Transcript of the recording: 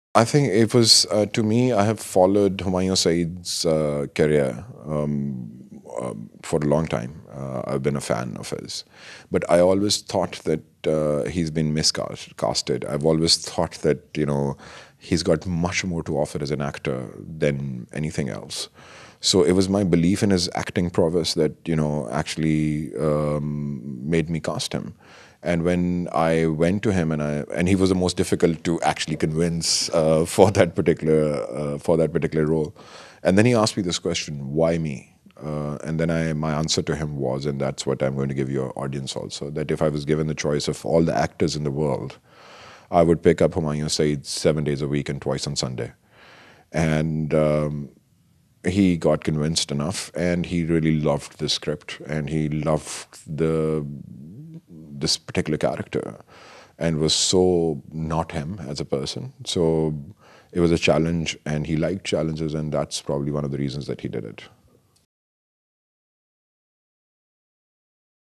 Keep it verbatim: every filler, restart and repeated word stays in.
I think it was, uh, to me, I have followed Humayun Saeed's uh, career um, um, for a long time. Uh, I've been a fan of his. But I always thought that uh, he's been miscasted. I've always thought that, you know, he's got much more to offer as an actor than anything else. So it was my belief in his acting prowess that, you know, actually um, made me cast him. And when I went to him, and I and he was the most difficult to actually convince uh, for that particular uh, for that particular role. And then he asked me this question: why me? Uh, and then I my answer to him was, and that's what I'm going to give your audience also, that if I was given the choice of all the actors in the world, I would pick up Humayun Saeed seven days a week and twice on Sunday. And um, he got convinced enough, and he really loved the script, and he loved the this particular character, and was so not him as a person. So it was a challenge, and he liked challenges, and that's probably one of the reasons that he did it.